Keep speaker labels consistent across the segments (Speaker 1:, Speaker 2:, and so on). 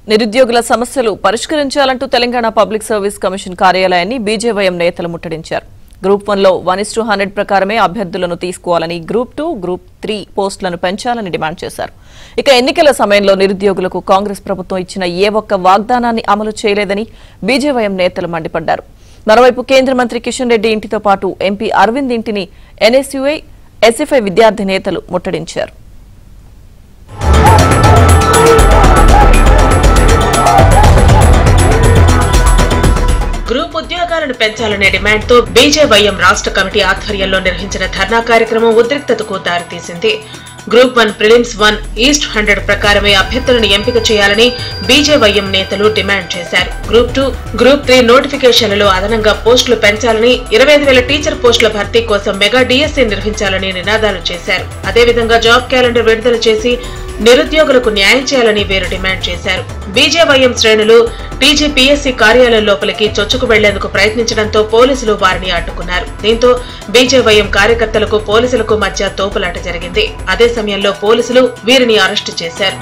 Speaker 1: నిరుద్యోగుల సమస్యలు పరిష్కరించాలంటూ తెలంగాణ పబ్లిక్ సర్వీస్ కమిషన్ కార్యాలయాన్ని BJYM నేతలు ముట్టడించారు. గ్రూప్ 1లో 1:100 ప్రకారమే అభ్యర్థులను తీసుకోవాలని, గ్రూప్ 2, గ్రూప్ 3 పోస్టులను పెంచాలని డిమాండ్ చేశారు. ఇక ఎన్నికల సమయంలో నిరుద్యోగులకు కాంగ్రెస్ ప్రభుత్వం ఇచ్చిన ఏ ఒక్క వాగ్దానాన్ని అమలు చేయలేదని BJYM నేతలు మండిపడ్డారు. మరోవైపు కేంద్ర మంత్రి కిషన్ రెడ్డి ఇంటితో పాటు ఎంపీ అరవింద్ ఇంటిని NSUI, SFI విద్యార్థి నేతలు ముట్టడించారు.
Speaker 2: గ్రూప్ ఉద్యోగాలను పెంచాలనే డిమాండ్తో BJYM రాష్ట్ర కమిటీ ఆధ్వర్యంలో నిర్వహించిన ధర్నా కార్యక్రమం ఉద్రిక్తతకు దారితీసింది. గ్రూప్ 1 ప్రిలిమ్స్ 1:100 ప్రకారమే అభ్యర్థులను ఎంపిక చేయాలని BJYM నేతలు డిమాండ్ చేశారు. గ్రూప్ 2, గ్రూప్ 3 నోటిఫికేషన్లలో అదనంగా పోస్టులు పెంచాలని, 25,000 టీచర్ పోస్టుల భర్తీ కోసం మెగా DSC నిర్వహించాలని నినాదాలు చేశారు. అదేవిధంగా జాబ్ క్యాలెండర్ విడుదల చేసి నిరుద్యోగులకు న్యాయం చేయాలని వీరు డిమాండ్ చేశారు. BJYM శ్రేణులు TGPSC కార్యాలయం లోపలికి చొచ్చుకు వెళ్లేందుకు ప్రయత్నించడంతో పోలీసులు వారిని అడ్డుకున్నారు. దీంతో BJYM కార్యకర్తలకు పోలీసులకు మధ్య తోపులాట జరిగింది. అదే సమయంలో పోలీసులు వీరిని అరెస్టు చేశారు.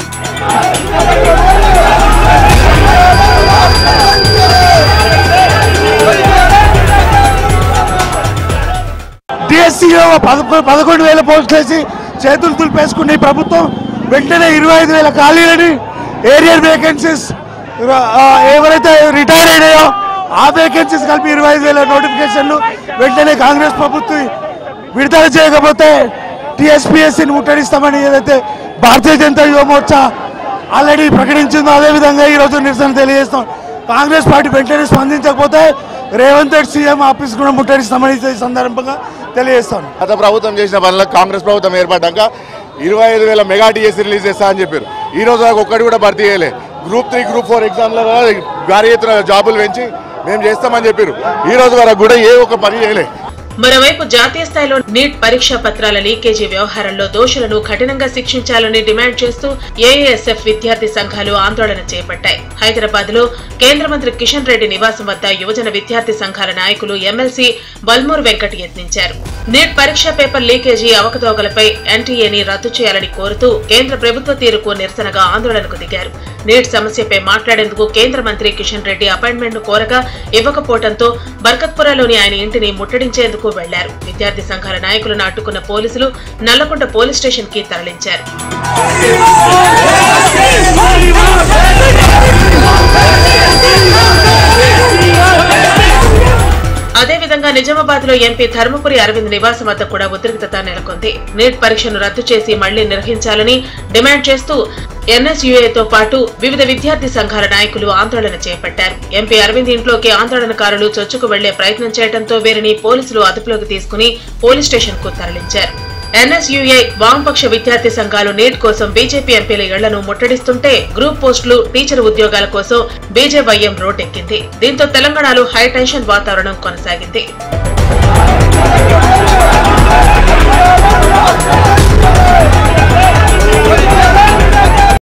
Speaker 3: DSCలో 11,000 పోస్టులు వేసి చేతులు తులిపేసుకున్న ప్రభుత్వం వెంటనే 25,000 ఖాళీలని, ఏరియర్ వేకెన్సీస్ ఎవరైతే రిటైర్ అయినాయో ఆ వేకెన్సీస్ కలిపి 25,000 నోటిఫికేషన్లు వెంటనే కాంగ్రెస్ ప్రభుత్వం విడుదల చేయకపోతే TGPSCని ముట్టడిస్తామని ఏదైతే భారతీయ జనతా యువ మోర్చా ఆల్రెడీ ప్రకటించిందో అదేవిధంగా ఈరోజు నిరసన తెలియజేస్తాం. కాంగ్రెస్ పార్టీ వెంటనే స్పందించకపోతే రేవంత్ రెడ్డి సీఎం ఆఫీస్ కూడా ముట్టడిస్తామని ఈ సందర్భంగా తెలియజేస్తాను.
Speaker 4: గత ప్రభుత్వం చేసిన పనులకు కాంగ్రెస్ ప్రభుత్వం ఏర్పడ్డాక 25,000 మెగా DSC రిలీజ్ చేస్తా అని చెప్పారు. ఈ రోజు నాకు ఒక్కటి కూడా భర్తీ చేయలే. గ్రూప్ 3, గ్రూప్ 4 ఎగ్జామ్లో భారీ ఎత్తున జాబులు పెంచి మేము చేస్తామని చెప్పారు. ఈ రోజు వరకు కూడా ఏ ఒక్క పని చేయలే.
Speaker 2: మరోవైపు జాతీయ స్థాయిలో నీట్ పరీక్షా పత్రాల లీకేజీ వ్యవహారంలో దోషులను కఠినంగా శిక్షించాలని డిమాండ్ చేస్తూ AASF విద్యార్థి సంఘాలు ఆందోళన చేపట్టాయి. హైదరాబాద్ లో కేంద్ర మంత్రి కిషన్ రెడ్డి నివాసం వద్ద యువజన విద్యార్థి సంఘాల నాయకులు ఎమ్మెల్సీ బల్మూర్ వెంకట్ యత్నించారు. నీట్ పరీక్షా పేపర్ లీకేజీ అవకతవకలపై NTAని రద్దు చేయాలని కోరుతూ కేంద్ర ప్రభుత్వ తీరుకు నిరసనగా ఆందోళనకు దిగారు. నీట్ సమస్యపై మాట్లాడేందుకు కేంద్ర మంత్రి కిషన్ రెడ్డి అపాయింట్మెంట్ ను కోరగా ఇవ్వకపోవడంతో బర్కత్పురాలోని ఆయన ఇంటిని ముట్టడించేందుకు వెళ్లారు. విద్యార్థి సంఘాల నాయకులను అడ్డుకున్న పోలీసులు నల్లకుంట పోలీస్ స్టేషన్ కి తరలించారు. అదేవిధంగా నిజామాబాద్ లో ఎంపీ ధర్మపురి అరవింద్ నివాసం వద్ద కూడా ఉద్రిక్తత నెలకొంది. నీట్ పరీక్షను రద్దు చేసి మళ్లీ నిర్వహించాలని డిమాండ్ చేస్తూ NSUIతో పాటు వివిధ విద్యార్థి సంఘాల నాయకులు ఆందోళన చేపట్టారు. ఎంపీ అరవింద్ ఇంట్లోకి ఆందోళనకారులు చొచ్చుకు వెళ్లే ప్రయత్నం చేయడంతో వీరిని పోలీసులు అదుపులోకి తీసుకుని పోలీస్ స్టేషన్ కు తరలించారు. NSUI వామపక్ష విద్యార్థి సంఘాలు నీట్ కోసం BJP ఎంపీల ఇళ్లను ముట్టడిస్తుంటే గ్రూప్ పోస్టులు, టీచర్ ఉద్యోగాల కోసం BJYM రోడ్డెక్కింది. దీంతో తెలంగాణలో హై టెన్షన్ వాతావరణం కొనసాగింది.